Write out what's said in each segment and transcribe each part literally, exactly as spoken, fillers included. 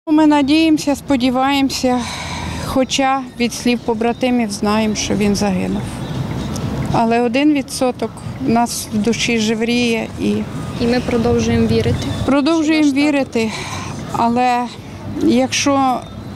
Ми надіємося, сподіваємося, хоча від слів побратимів знаємо, що він загинув. Але один відсоток в нас в душі живріє і, і ми продовжуємо вірити. Продовжуємо вірити, але якщо,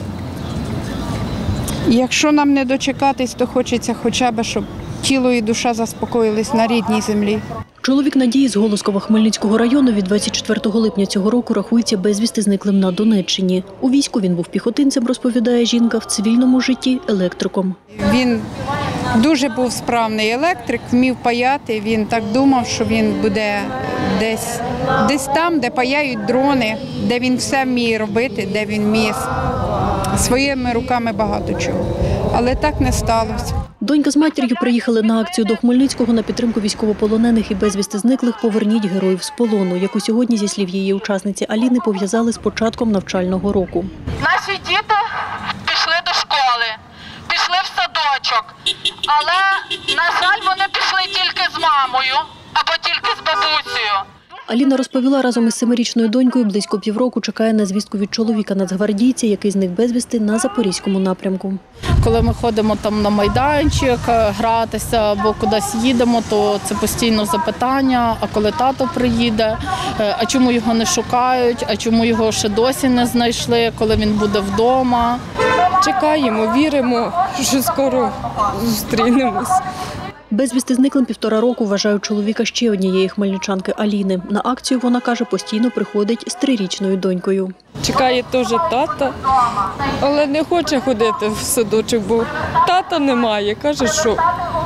якщо нам не дочекатись, то хочеться хоча б, щоб тіло і душа заспокоїлись на рідній землі. Чоловік Надії з Голоскова Хмельницького району від двадцять четвертого липня цього року рахується безвісти зниклим на Донеччині. У війську він був піхотинцем, розповідає жінка, в цивільному житті – електриком. Він дуже був справний електрик, вмів паяти. Він так думав, що він буде десь, десь там, де паяють дрони, де він все вміє робити, де він вміє своїми руками багато чого. Але так не сталося. Донька з матір'ю приїхали на акцію до Хмельницького на підтримку військовополонених і безвісти зниклих «Поверніть героїв з полону», яку сьогодні, зі слів її учасниці Аліни, пов'язали з початком навчального року. Наші діти пішли до школи, пішли в садочок, але, на жаль, вони пішли тільки з мамою або тільки з бабусею. Аліна розповіла, разом із семирічною донькою близько півроку чекає на звістку від чоловіка нацгвардійця, який зник безвісти на Запорізькому напрямку. Коли ми ходимо там на майданчик гратися або кудись їдемо, то це постійно запитання, а коли тато приїде, а чому його не шукають, а чому його ще досі не знайшли, коли він буде вдома. Чекаємо, віримо, що скоро зустрінемось. Безвісти зниклим півтора року вважають чоловіка ще однієї хмельничанки Аліни. На акцію, вона каже, постійно приходить з трирічною донькою. Чекає теж тата, але не хоче ходити в садочок, бо тата немає. Каже, що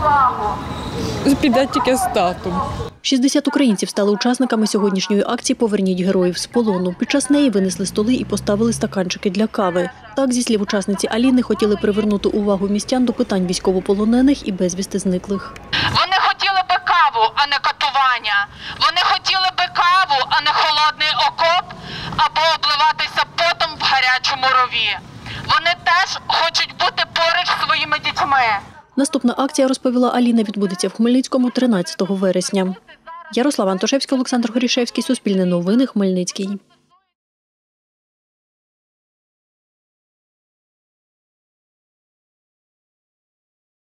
піде тільки з татом. шістдесят українців стали учасниками сьогоднішньої акції «Поверніть героїв з полону». Під час неї винесли столи і поставили стаканчики для кави. Так, зі слів учасниці Аліни, хотіли привернути увагу містян до питань військовополонених і безвісти зниклих. Вони хотіли би каву, а не катування. Вони хотіли би каву, а не холодний окоп, або обливатися потом в гарячому рові. Вони теж хочуть бути поруч зі своїми дітьми. Наступна акція, розповіла Аліна, відбудеться в Хмельницькому тринадцятого вересня. Ярослава Антошевська, Олександр Горішевський, Суспільне новини, Хмельницький.